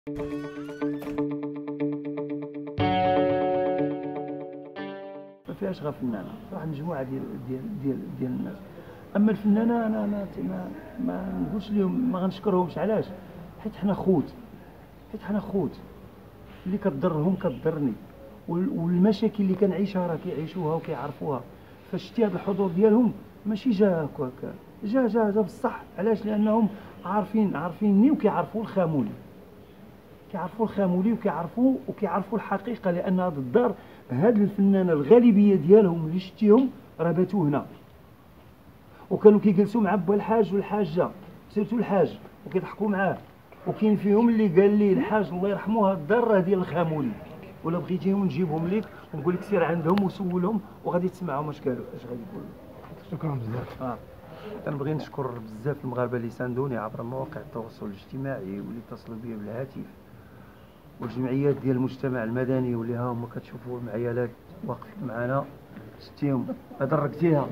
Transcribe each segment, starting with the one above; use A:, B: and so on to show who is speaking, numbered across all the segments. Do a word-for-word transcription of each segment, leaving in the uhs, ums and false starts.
A: ما فيهاش غير فنانه، واحد مجموعه ديال ديال ديال ديال الناس. اما الفنانه انا ما ما, ما نقولش لهم، ما غنشكرهمش. علاش؟ حيت حنا خوت، حيت حنا خوت اللي كضرهم كضرني، والمشاكل اللي كنعيشها راه كيعيشوها وكيعرفوها. فشتي هذا الحضور ديالهم ماشي جا هكاك، جا جا جا بصح. علاش؟ لانهم عارفين عارفيني وكيعرفوا الخامولي، كيعرفوا الخامولي وكيعرفوا وكيعرفوا الحقيقه. لان هذا الدار، هاد الفنانه الغالبيه ديالهم اللي شتيهم راه باتوا هنا، وكانوا كيجلسوا مع با الحاج والحاجه، سيرتو الحاج، وكيضحكوا معاه. وكاين فيهم اللي قال لي الحاج الله يرحمه هاد الدار راه ديال الخامولي، ولا بغيتيهم نجيبهم ليك ونقول لك سير عندهم وسولهم وغادي تسمعهم اش قالوا، اش غادي يقولوا.
B: شكرا بزاف.
A: اه كنبغي نشكر بزاف المغاربه اللي ساندوني عبر مواقع التواصل الاجتماعي واللي اتصلوا بيا بالهاتف، والجمعيات ديال المجتمع المدني واللي ها هما كتشوفوا المعيالات واقفين معنا. شتيهم دركتيها.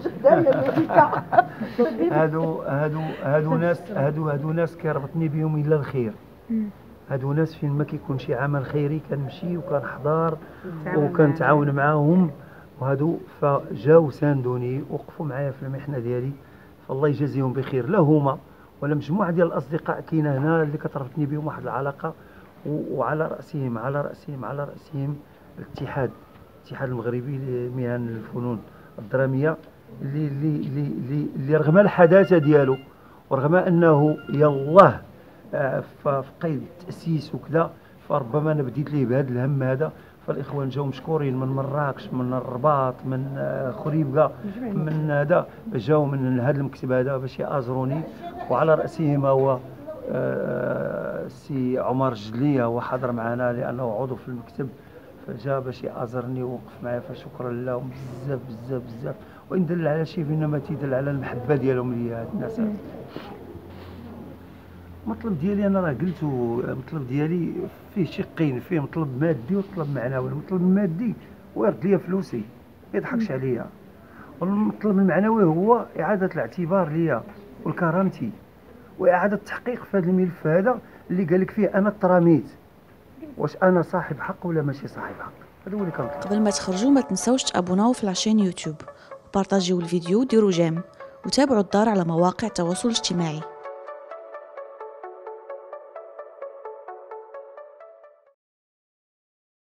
A: هادو هادو هادو ناس هادو هادو ناس كيربطني بهم الا الخير. هادو ناس فين ما كيكون شي عمل خيري كنمشي وكنحضر وكنتعاون معاهم، وهادو فجاو ساندوني وقفوا معايا في المحنه ديالي. فالله يجازيهم بخير، لا هما ولا مجموعه ديال الاصدقاء كاينه هنا اللي كتربطني بهم واحد العلاقه. وعلى راسهم على راسهم على راسهم الاتحاد الاتحاد المغربي لمهن الفنون الدراميه، اللي اللي اللي اللي رغم الحداثه ديالو ورغم انه يلاه في قيد التاسيس وكذا، فربما انا بديت ليه بهذا الهم هذا. فالاخوان جاوا مشكورين من مراكش، من الرباط، من خريبكه، من هذا جاوا من هذا المكتب هذا باش يازروني. وعلى راسهم هو السي عمر الجليه، هو حاضر معنا لانه عضو في المكتب، فجا باش يازرني ووقف معايا. فشكرا لهم بزاف بزاف بزاف. وان دل على شيء فانما تيدل على المحبه ديالهم ليا هاد الناس. المطلب ديالي انا راه قلتو، المطلب ديالي فيه شقين، فيه مطلب مادي ومطلب معنوي. المطلب المادي هو يرد ليا فلوسي، ما يضحكش عليا. والمطلب المعنوي هو اعاده الاعتبار ليا والكرامتي، واعاده التحقيق في هذا الملف هذا اللي قال لك فيه انا تراميت، واش انا صاحب حق ولا ماشي صاحب حق. هذا هو اللي كنطلب.
C: قبل ما تخرجوا ما تنساوش تابوناو في لاشين يوتيوب وبارطاجيو الفيديو وديروا جيم وتابعوا الدار على مواقع التواصل الاجتماعي.